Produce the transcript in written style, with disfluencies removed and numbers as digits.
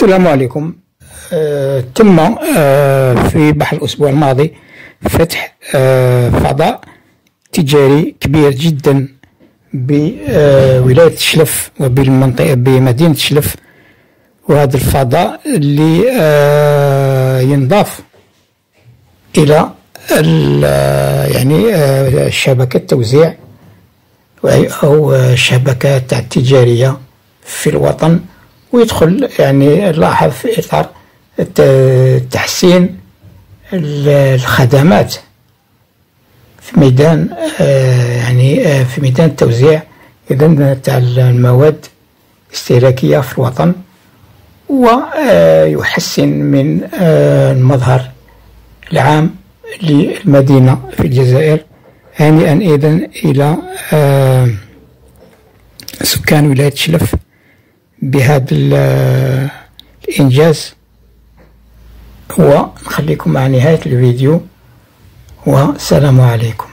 السلام عليكم. تم في بحر الأسبوع الماضي فتح فضاء تجاري كبير جدا بولاية تشلف وبالمنطقة بمدينة تشلف، وهذا الفضاء اللي ينضاف إلى يعني شبكة توزيع أو الشبكات التجارية في الوطن، ويدخل يعني لاحظ في إطار تحسين الخدمات في ميدان يعني في ميدان التوزيع إذن تاع المواد الاستهلاكية في الوطن، ويحسن من المظهر العام للمدينة في الجزائر. هانئا إذن إلى سكان ولاية تشلف بهذا الإنجاز، ونخليكم مع نهاية الفيديو، والسلام عليكم.